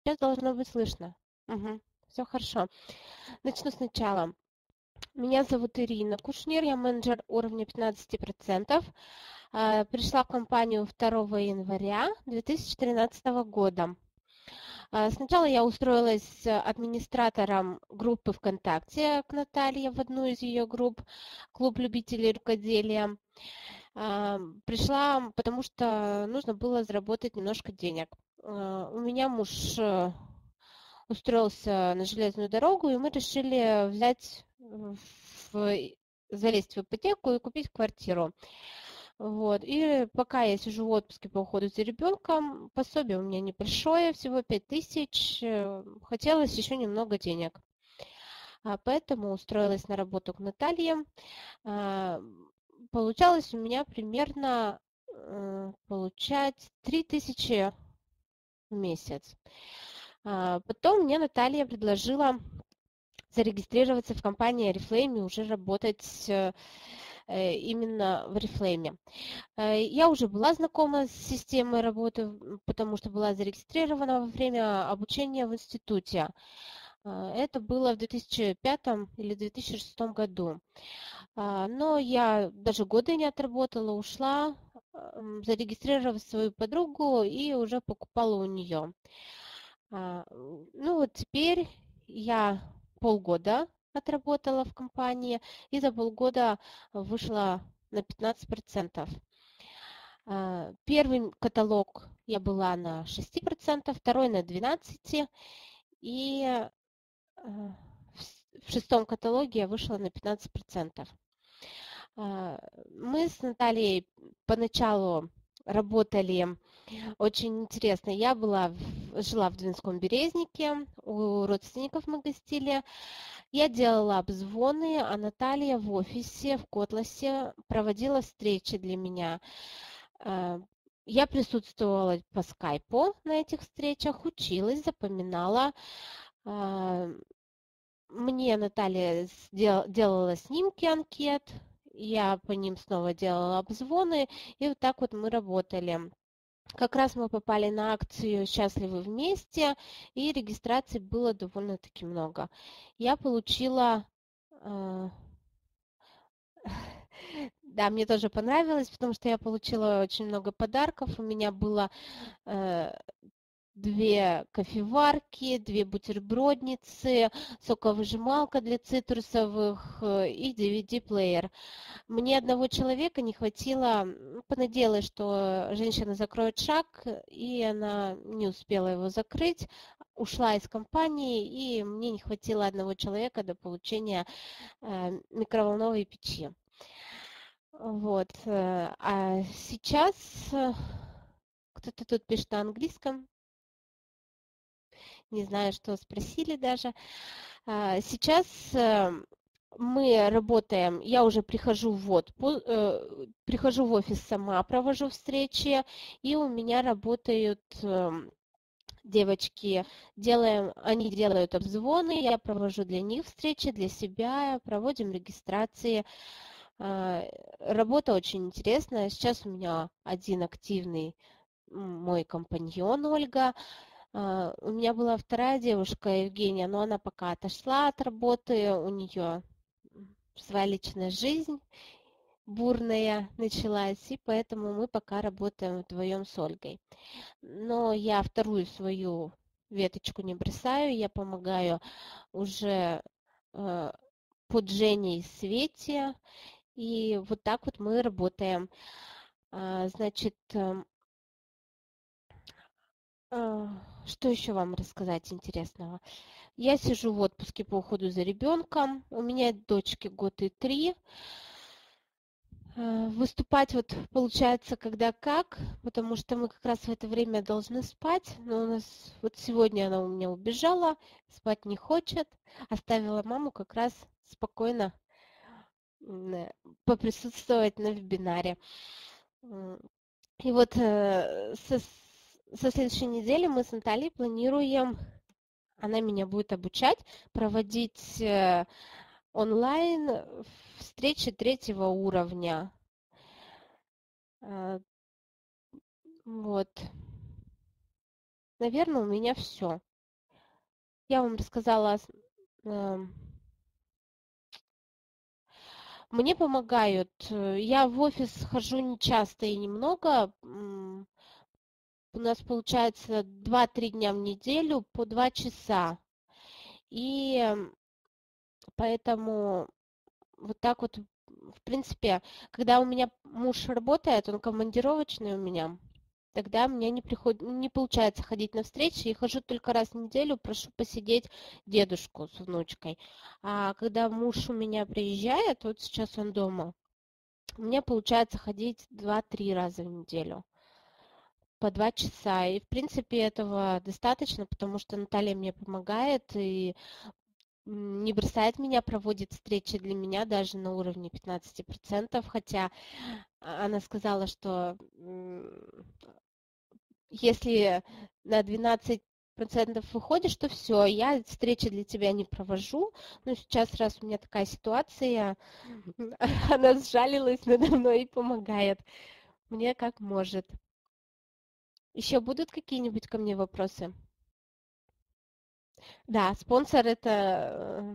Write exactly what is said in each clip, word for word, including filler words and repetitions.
Сейчас должно быть слышно. Мгм. Все хорошо. Начну сначала. Меня зовут Ирина Кушнир, я менеджер уровня пятнадцать процентов. А, Пришла в компанию второго января две тысячи тринадцатого года. А, Сначала я устроилась э, администратором группы ВКонтакте к Наталье в одну из ее групп, клуб любителей рукоделия. А, Пришла, потому что нужно было заработать немножко денег. А, У меня муж э, устроился на железную дорогу, и мы решили взять, э, в, залезть в ипотеку и купить квартиру. Вот. И пока я сижу в отпуске по уходу за ребенком, пособие у меня небольшое, всего пять тысяч, э, хотелось еще немного денег. А, Поэтому устроилась на работу к Наталье. А, Получалось у меня примерно э, получать три тысячи в месяц. А, Потом мне Наталья предложила зарегистрироваться в компании Oriflame и уже работать э, э, именно в Oriflame. Э, Я уже была знакома с системой работы, м, потому что была зарегистрирована во время обучения в институте. Э, Это было в две тысячи пятом или две тысячи шестом году. А, Но я даже года не отработала, ушла, м, зарегистрировала свою подругу и уже покупала у нее. А, Ну вот теперь я полгода отработала в компании и за полгода вышла на пятнадцать процентов. А, Первый каталог я была на шести процентах, второй на двенадцати, и а, в с- в шестом каталоге я вышла на пятнадцать процентов. А, Мы с Натальей поначалу работали очень интересно. Я была, в- жила в Двинском Березнике, у родственников мы гостили. Я делала обзвоны, а Наталья в офисе в Котласе проводила встречи для меня. А, Я присутствовала по скайпу на этих встречах, училась, запоминала. А, Мне Наталья сдел- делала снимки анкет, я по ним снова делала обзвоны, и вот так вот мы работали. Как раз мы попали на акцию «Счастливы вместе», и регистраций было довольно-таки много. Я получила... э, Да, мне тоже понравилось, потому что я получила очень много подарков. У меня было э, две кофеварки, две бутербродницы, соковыжималка для цитрусовых э, и ди ви ди-плеер. Мне одного человека не хватило, м, понадеялась, что женщина закроет шаг, и она не успела его закрыть, ушла из компании, и мне не хватило одного человека до получения э, микроволновой печи. Вот. э, А сейчас э, кто-то тут пишет на английском, не знаю, что спросили даже. А, Сейчас э, мы работаем, я уже прихожу в отпуск, э, прихожу в офис сама, провожу встречи, и у меня работают эм, девочки, делаем, они делают обзвоны, я провожу для них встречи, для себя, проводим регистрации. А, Работа очень интересная. Сейчас у меня один активный м, мой компаньон Ольга. А, У меня была вторая девушка, Евгения, но она пока отошла от работы, у нее своя личная жизнь бурная началась, и поэтому мы пока работаем вдвоем с Ольгой. Но я вторую свою веточку не бросаю, я помогаю уже э, под Женей и Свете, и вот так вот мы работаем. А, Значит, эм, а, что еще вам рассказать интересного? Я сижу в отпуске по уходу за ребенком. У меня дочке год и три. Э, Выступать вот получается когда как, потому что мы как раз в это время должны спать. Но у нас вот сегодня она у меня убежала, спать не хочет, оставила маму как раз спокойно м, э, поприсутствовать на вебинаре. М, И вот э, со, со следующей недели мы с Натальей планируем, она меня будет обучать, проводить э, онлайн встречи третьего уровня. Э, Вот, наверное, у меня все. я вам рассказала, эм, мне помогают. э, Я в офис хожу не часто и немного. м, У нас получается два-три дня в неделю по два часа. И эм, поэтому вот так вот, в принципе, когда у меня муж работает, он командировочный у меня, тогда мне не приходит, не получается ходить на встречи, и хожу только раз в неделю, прошу посидеть дедушку с внучкой. А когда муж у меня приезжает, вот сейчас он дома, у меня получается ходить два-три раза в неделю по два часа. И, в принципе, этого достаточно, потому что Наталья мне помогает и м, не бросает меня, проводит встречи для меня даже на уровне пятнадцати процентов, хотя она сказала, что м, если на двенадцать процентов выходишь, то все, я встречи для тебя не провожу. Но сейчас, раз у меня такая ситуация, она сжалилась надо мной и помогает мне как может. Еще будут какие-нибудь ко мне вопросы? Да, спонсор это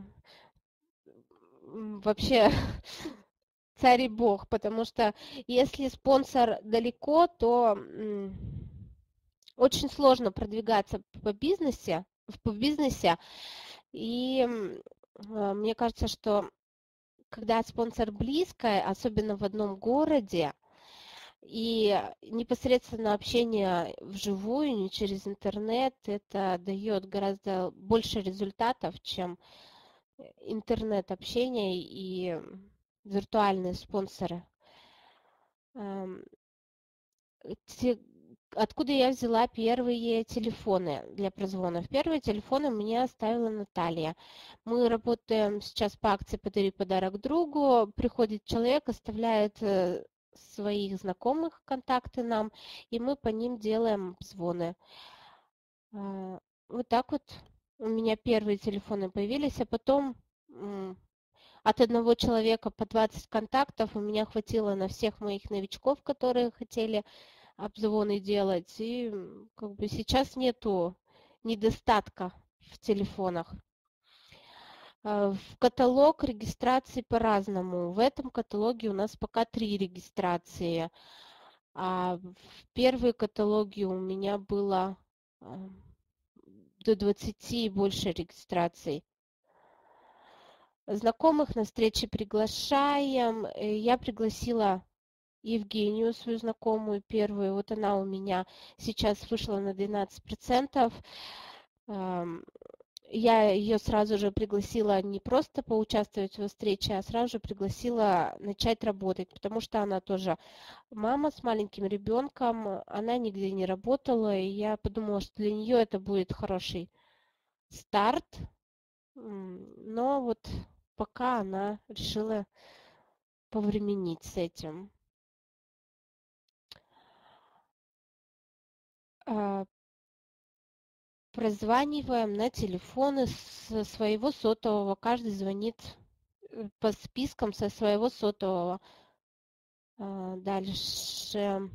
м, вообще царь и бог, потому что если спонсор далеко, то м, очень сложно продвигаться по бизнесе, по бизнесе. И м, а, мне кажется, что когда спонсор близко, особенно в одном городе, и непосредственно общение вживую, не через интернет, это дает гораздо больше результатов, чем интернет-общение и виртуальные спонсоры. Эм, те- Откуда я взяла первые телефоны для прозвонов? Первые телефоны мне оставила Наталья. Мы работаем сейчас по акции «Подари подарок другу». Приходит человек, оставляет э, своих знакомых контакты нам, и мы по ним делаем звоны. А, Вот так вот у меня первые телефоны появились, а потом м, от одного человека по двадцать контактов у меня хватило на всех моих новичков, которые хотели обзвоны делать. И м, как бы сейчас нету недостатка в телефонах. А, В каталог регистрации по-разному. В этом каталоге у нас пока три регистрации. А в первые каталоги у меня было а, до двадцати и больше регистраций. Знакомых на встречи приглашаем. Э, Я пригласила Евгению, свою знакомую первую. Вот она у меня сейчас вышла на двенадцать процентов. Ам, Я ее сразу же пригласила не просто поучаствовать во встрече, а сразу же пригласила начать работать, потому что она тоже мама с маленьким ребенком, она нигде не работала, и я подумала, что для нее это будет хороший старт. М, Но вот пока она решила повременить с этим. А, Прозваниваем на телефоны со своего сотового. Каждый звонит э, по спискам со своего сотового. А, Дальше.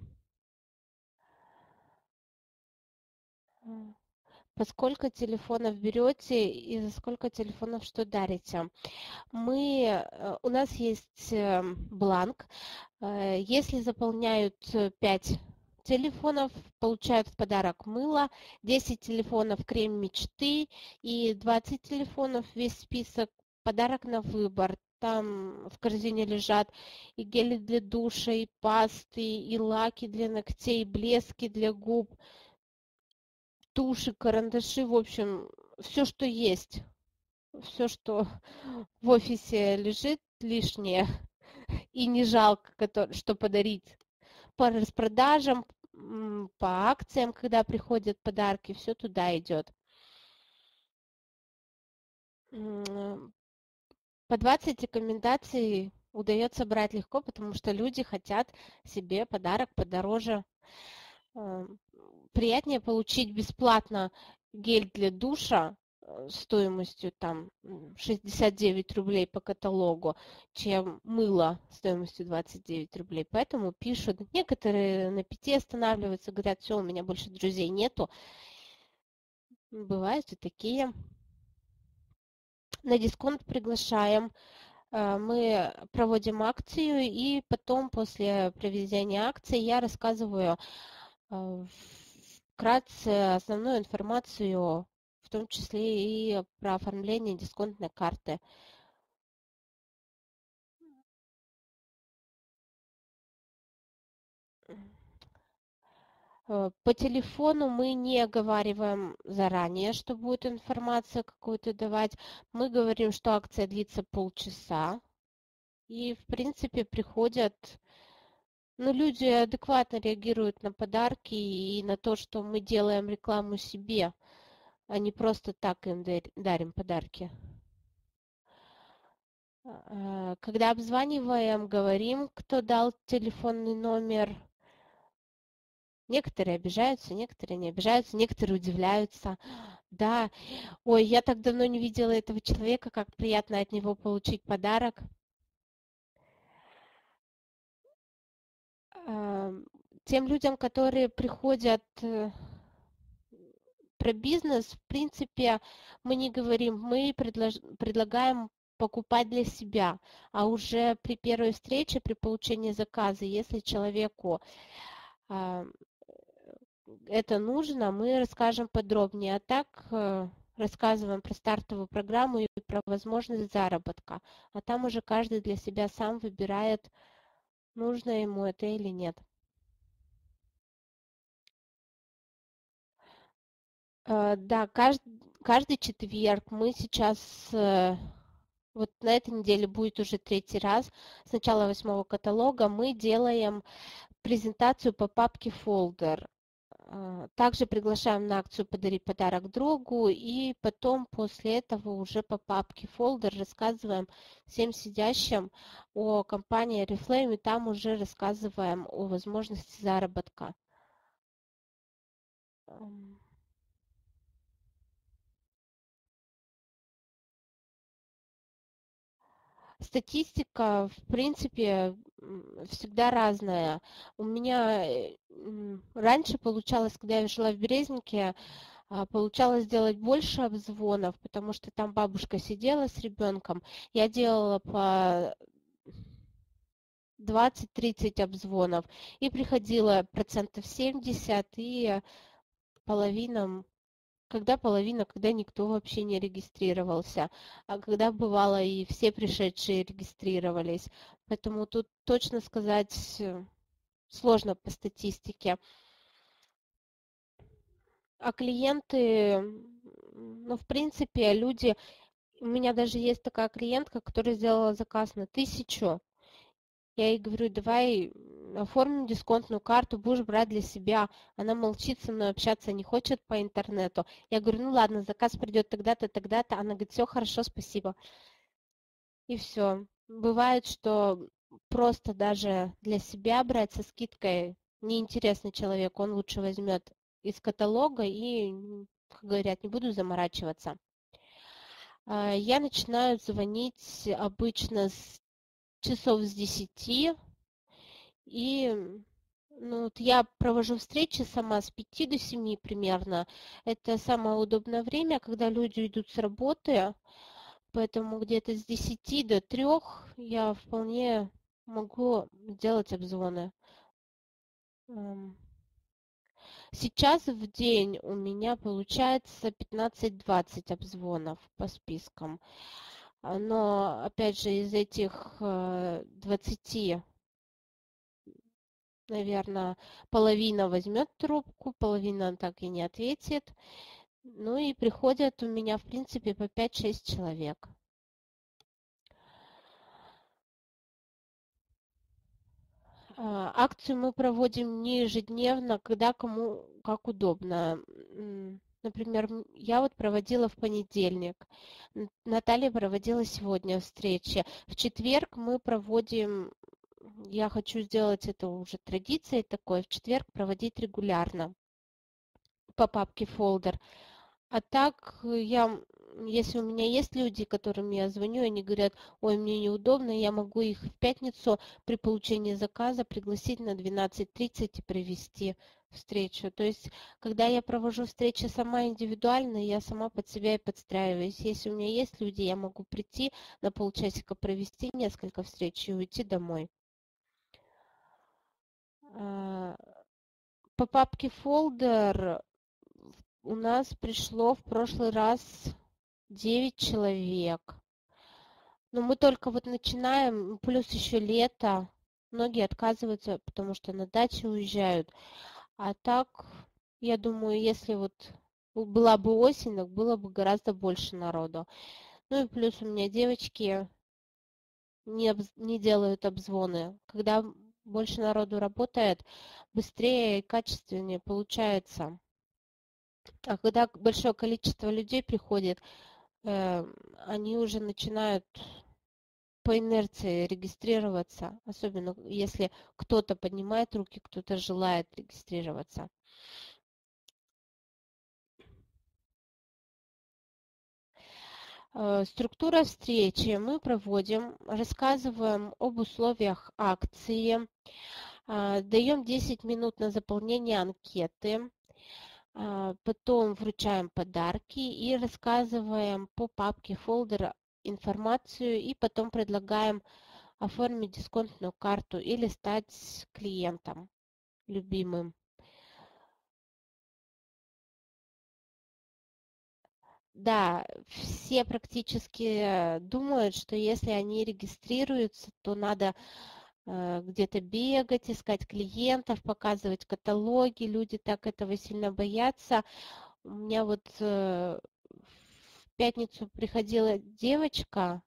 А, По сколько телефонов берете и за сколько телефонов что дарите? Мы, э, у нас есть э, бланк. Э, Если заполняют э, пять телефонов, получают в подарок мыло, десять телефонов крем мечты и двадцать телефонов, весь список, подарок на выбор. Там в корзине лежат и гели для душа, и пасты, и лаки для ногтей, и блески для губ, туши, карандаши, в общем, все, что есть. Все, что в офисе лежит лишнее и не жалко, кото- что подарить. По распродажам, м, по акциям, когда приходят подарки, все туда идет. М, По двадцать рекомендаций удается брать легко, потому что люди хотят себе подарок подороже. Э, Приятнее получить бесплатно гель для душа э, стоимостью там м, шестьдесят девять рублей по каталогу, чем мыло стоимостью двадцать девять рублей. Поэтому пишут, некоторые на пяти останавливаются, говорят, все, у меня больше друзей нету. Бывают и такие. На дисконт приглашаем, мы проводим акцию, и потом, после проведения акции, я рассказываю вкратце основную информацию, в том числе и про оформление дисконтной карты. По телефону мы не оговариваем заранее, что будет информацию какую-то давать. Мы говорим, что акция длится полчаса. И, в принципе, приходят, ну, люди адекватно реагируют на подарки и на то, что мы делаем рекламу себе, а не просто так им дарим подарки. Когда обзваниваем, говорим, кто дал телефонный номер. Некоторые обижаются, некоторые не обижаются, некоторые удивляются. Да, ой, я так давно не видела этого человека, как приятно от него получить подарок. Тем людям, которые приходят про бизнес, в принципе, мы не говорим, мы предлож... предлагаем покупать для себя, а уже при первой встрече, при получении заказа, если человеку это нужно, мы расскажем подробнее. А так рассказываем про стартовую программу и про возможность заработка. А там уже каждый для себя сам выбирает, нужно ему это или нет. Да, каждый, каждый четверг мы сейчас, вот на этой неделе будет уже третий раз, с начала восьмого каталога мы делаем презентацию по папке Folder. Также приглашаем на акцию «Подари подарок другу», и потом после этого уже по папке Folder рассказываем всем сидящим о компании Oriflame, и там уже рассказываем о возможности заработка. Статистика, в принципе, всегда разная. У меня раньше получалось, когда я жила в Березнике, получалось делать больше обзвонов, потому что там бабушка сидела с ребенком. Я делала по двадцать-тридцать обзвонов, и приходило процентов семьдесят, и половина, когда половина, когда никто вообще не регистрировался, а когда бывало и все пришедшие регистрировались. Поэтому тут точно сказать сложно по статистике. А клиенты, ну, в принципе, люди... У меня даже есть такая клиентка, которая сделала заказ на тысячу. Я ей говорю, давай оформим дисконтную карту, будешь брать для себя. Она молчит, со мной общаться не хочет по интернету. Я говорю, ну ладно, заказ придет тогда-то, тогда-то. Она говорит, все хорошо, спасибо. И все. Бывает, что просто даже для себя брать со скидкой неинтересно человеку, он лучше возьмет из каталога и, как говорят, не буду заморачиваться. Я начинаю звонить обычно с часов с десяти, и ну, вот я провожу встречи сама с пяти до семи примерно. Это самое удобное время, когда люди идут с работы, поэтому где-то с десяти до трех я вполне могу делать обзвоны. Сейчас в день у меня получается пятнадцать-двадцать обзвонов по спискам. Но, опять же, из этих двадцати, наверное, половина возьмет трубку, половина так и не ответит. Ну и приходят у меня, в принципе, по пять-шесть человек. Акцию мы проводим не ежедневно, когда кому как удобно. Например, я вот проводила в понедельник, Наталья проводила сегодня встречи. В четверг мы проводим, я хочу сделать это уже традицией такой, в четверг проводить регулярно по папке Folder. А так я если у меня есть люди, которым я звоню, они говорят, ой, мне неудобно, я могу их в пятницу при получении заказа пригласить на двенадцать тридцать и провести встречу. То есть, когда я провожу встречи сама индивидуально, я сама под себя и подстраиваюсь. Если у меня есть люди, я могу прийти на полчасика провести несколько встреч и уйти домой. А, По папке фолдер у нас пришло в прошлый раз девять человек. Но мы только вот начинаем, плюс еще лето. Многие отказываются, потому что на даче уезжают. А так, я думаю, если вот была бы осень, так было бы гораздо больше народу. Ну и плюс у меня девочки не, обз- не делают обзвоны. Когда больше народу работает, быстрее и качественнее получается. А когда большое количество людей приходит, э, они уже начинают по инерции регистрироваться, особенно если кто-то поднимает руки, кто-то желает регистрироваться. Э, Структура встречи. Мы проводим, рассказываем об условиях акции, а, даем десять минут на заполнение анкеты, а, потом вручаем подарки и рассказываем по папке фолдера информацию и потом предлагаем оформить дисконтную карту или стать клиентом любимым. Да, все практически думают, что если они регистрируются, то надо э, где-то бегать, искать клиентов, показывать каталоги. Люди так этого сильно боятся. У меня вот э, в пятницу приходила девочка,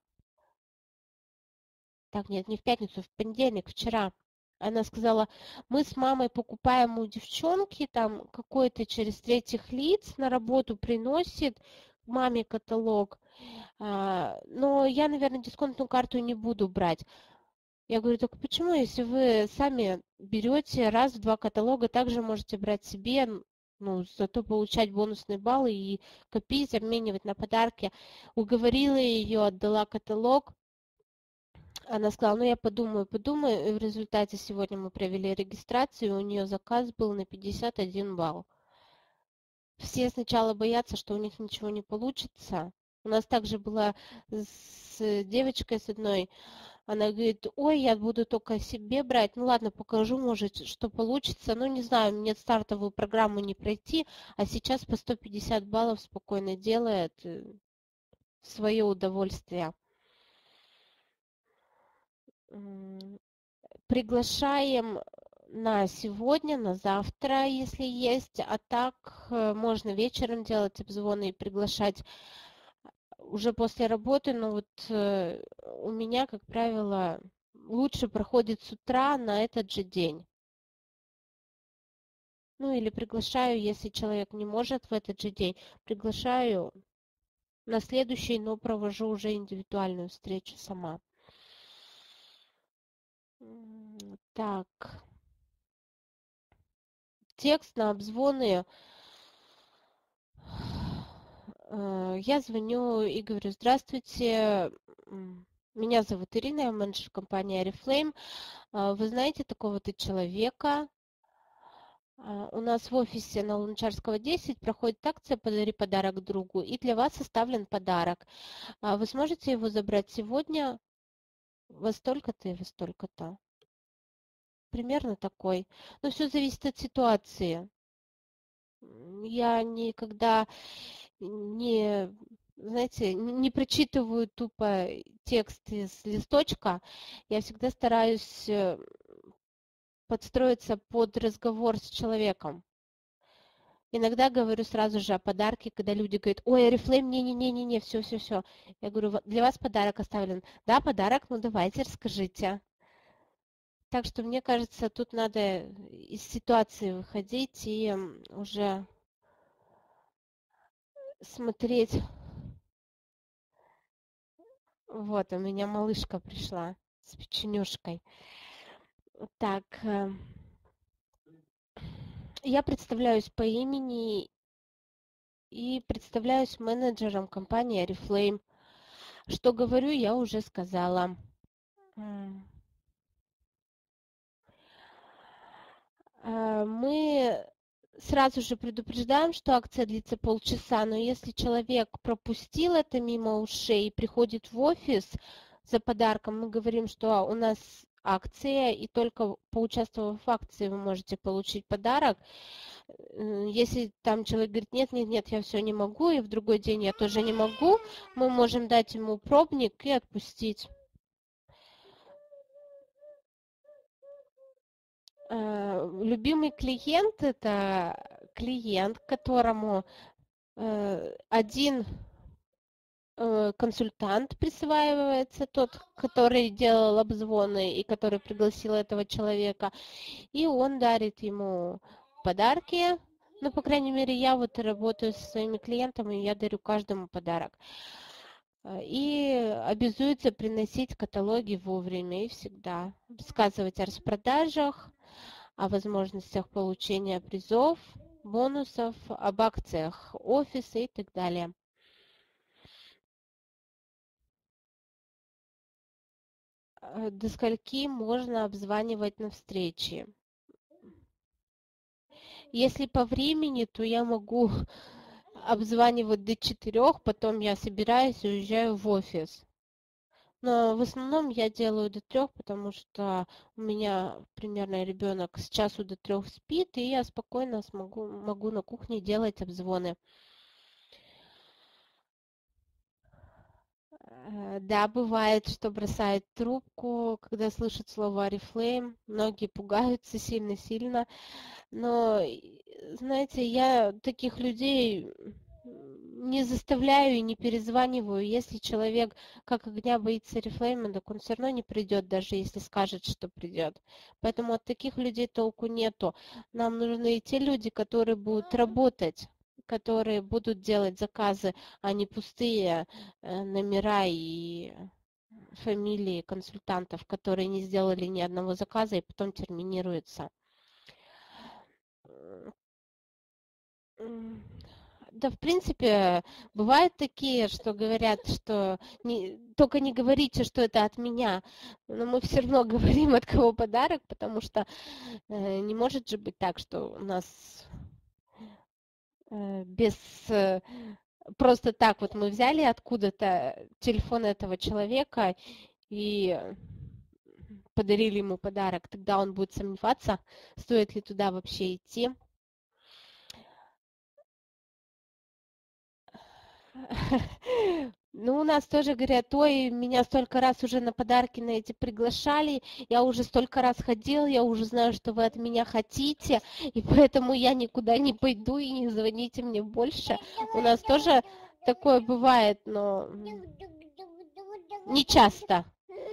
так, нет, не в пятницу, в понедельник, вчера. Она сказала, мы с мамой покупаем у девчонки, там какой-то через третьих лиц на работу приносит маме каталог, а, но я, наверное, дисконтную карту не буду брать. Я говорю, так почему, если вы сами берете раз в два каталога, также можете брать себе, ну, зато получать бонусные баллы и копить, обменивать на подарки. Уговорила ее, отдала каталог. Она сказала, ну я подумаю, подумаю. И в результате сегодня мы провели регистрацию, и у нее заказ был на пятьдесят один балл. Все сначала боятся, что у них ничего не получится. У нас также была с девочкой с одной, она говорит, ой, я буду только себе брать. Ну ладно, покажу, может, что получится. Ну не знаю, мне стартовую программу не пройти, а сейчас по сто пятьдесят баллов спокойно делает э, в свое удовольствие. М, Приглашаем на сегодня, на завтра, если есть, а так э, можно вечером делать обзвоны и приглашать уже после работы, но вот э, у меня, как правило, лучше проходит с утра на этот же день. Ну или приглашаю, если человек не может в этот же день, приглашаю на следующий, но провожу уже индивидуальную встречу сама. М, Так, текст на обзвоны. Э, Я звоню и говорю, здравствуйте, м, меня зовут Ирина, я менеджер компании Oriflame. А, Вы знаете такого-то человека? А, У нас в офисе на Луначарского десять проходит акция «Подари подарок другу», и для вас составлен подарок. А Вы сможете его забрать сегодня во столько-то и во столько-то? Примерно такой. Но все зависит от ситуации. М, Я никогда не, знаете, н- не прочитываю тупо текст из листочка. Я всегда стараюсь э, подстроиться под разговор с человеком. Иногда говорю сразу же о подарке, когда люди говорят, ой, Oriflame, не-не-не-не, все, все, все. Я говорю, «Вот для вас подарок оставлен. Да, подарок, ну давайте, расскажите. Так что мне кажется, тут надо из ситуации выходить и м, уже смотреть. Вот, у меня малышка пришла с печенюшкой. Так, э, я представляюсь по имени и представляюсь менеджером компании Oriflame. Что говорю, я уже сказала. Мы сразу же предупреждаем, что акция длится полчаса, но если человек пропустил это мимо ушей и приходит в офис за подарком, мы говорим, что у нас акция, и только поучаствовав в акции вы можете получить подарок. Если там человек говорит, нет, нет, нет, я все не могу, и в другой день я тоже не могу, мы можем дать ему пробник и отпустить. Любимый клиент – это клиент, которому один консультант присваивается, тот, который делал обзвоны и который пригласил этого человека, и он дарит ему подарки. Ну, по крайней мере, я вот работаю со своими клиентами, и я дарю каждому подарок. И обязуется приносить каталоги вовремя и всегда. Рассказывать о распродажах, о возможностях получения призов, бонусов, об акциях офиса и так далее. До скольки можно обзванивать на встрече? Если по времени, то я могу обзванивать до четырех, потом я собираюсь и уезжаю в офис. Но в основном я делаю до трех, потому что у меня примерно ребенок с часу до трех спит, и я спокойно смогу, могу на кухне делать обзвоны. Да, бывает, что бросает трубку, когда слышат слово Oriflame. Многие пугаются сильно-сильно. Но, знаете, я таких людей не заставляю и не перезваниваю. Если человек как огня боится Oriflame, так он все равно не придет, даже если скажет, что придет. Поэтому от таких людей толку нету. Нам нужны и те люди, которые будут работать, которые будут делать заказы, а не пустые номера и фамилии консультантов, которые не сделали ни одного заказа и потом терминируются. Да, в принципе, бывают такие, что говорят, что не, только не говорите, что это от меня, но мы все равно говорим, от кого подарок, потому что э, не может же быть так, что у нас э, без... Э, просто так вот мы взяли откуда-то телефон этого человека и подарили ему подарок. Тогда он будет сомневаться, стоит ли туда вообще идти. Ну, у нас тоже говорят, ой, меня столько раз уже на подарки на эти приглашали, я уже столько раз ходила, я уже знаю, что вы от меня хотите, и поэтому я никуда не пойду и не звоните мне больше. У нас тоже такое бывает, но не часто.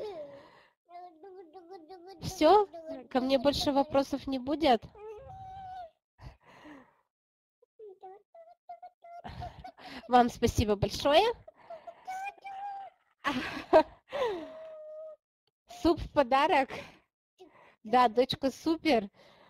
Все? Ко мне больше вопросов не будет? Вам спасибо большое. Суп в подарок. Да, дочка супер.